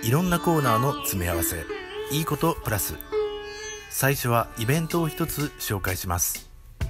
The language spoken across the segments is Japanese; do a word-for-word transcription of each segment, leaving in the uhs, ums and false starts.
いろんなコーナーの詰め合わせ、いいことプラス。最初はイベントを一つ紹介します。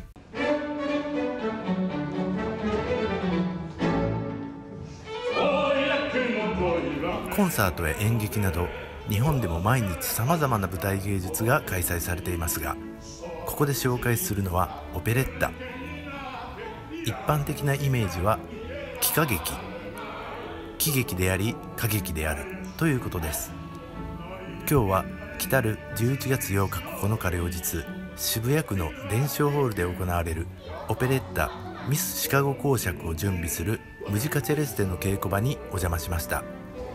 コンサートや演劇など日本でも毎日さまざまな舞台芸術が開催されていますが、ここで紹介するのはオペレッタ。一般的なイメージは喜歌劇、喜劇であり歌劇であるということです。今日は来たるじゅういちがつようかここのか両日、渋谷区の伝承ホールで行われるオペレッタミスシカゴ公爵を準備するムジカチェレステの稽古場にお邪魔しました。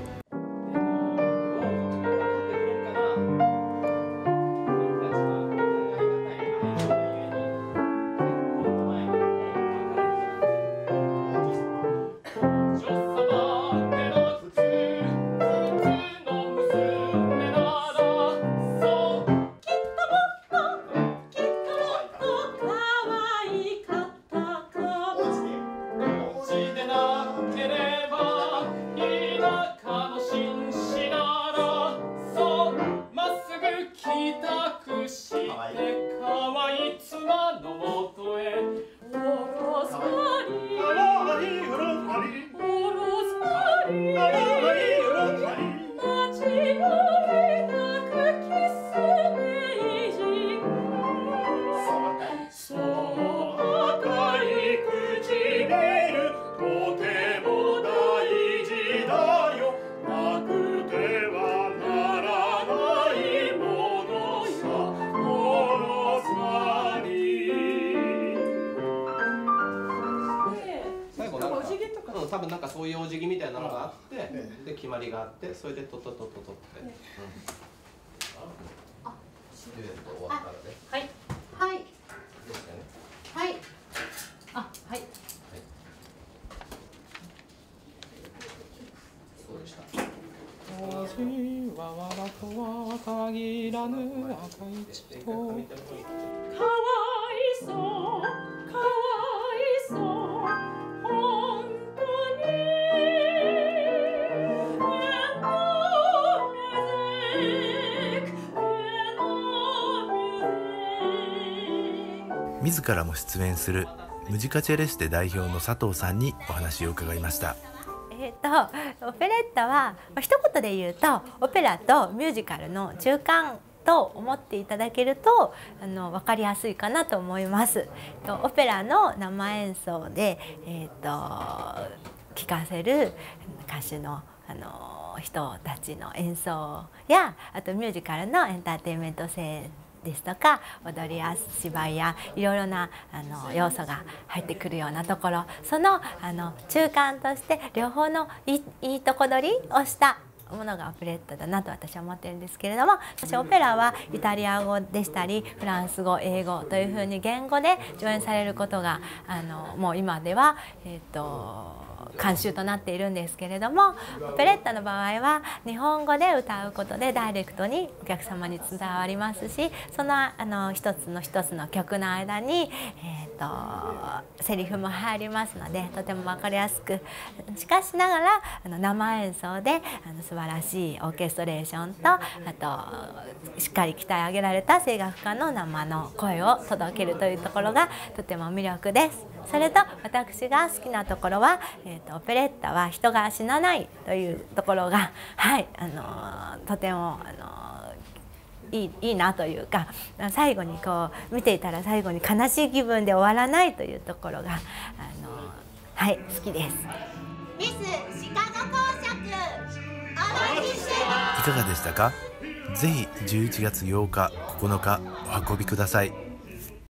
多分なんかそういうお辞儀みたいなのがあって、で決まりがあって、それでトトトトトって。あ、デュエット終わったらね。 はいはいはい。あ、はい。 そうでした。 私はわらとは限らぬ赤い血と。かわいそうかわいそう。 自らも出演するムジカチェレステ代表の佐藤さんにお話を伺いました。 えーと、オペレッタは一言で言うとオペラとミュージカルの中間と思っていただけるとあの分かりやすいかなと思います。オペラの生演奏で、えーと、聴かせる歌手のあの人たちの演奏や、あとミュージカルのエンターテインメント性ですとか、踊りや芝居やいろいろなあの要素が入ってくるようなところ、そのあの中間として両方のいい、いいとこ取りをしたものがオペレッタだなと私は思ってるんですけれども、そしてオペラはイタリア語でしたりフランス語、英語というふうに言語で上演されることがあのもう今では、えーと慣習となっているんですけれども、オペレッタの場合は日本語で歌うことでダイレクトにお客様に伝わりますし、そのあの一つの一つの曲の間に、えー、とセリフも入りますのでとても分かりやすく、しかしながらあの生演奏であの素晴らしいオーケストレーションと、あとしっかり鍛え上げられた声楽家の生の声を届けるというところがとても魅力です。それと私が好きなところは、えー、とオペレッタは人が死なないというところが、はい、あのー、とても、あのー、いい、いいなというか、最後にこう見ていたら最後に悲しい気分で終わらないというところが、あのー、はい、好きです。 ミスシカゴ公爵お待ちしてます。 いかがでしたか？ぜひじゅういちがつようかここのかお運びください。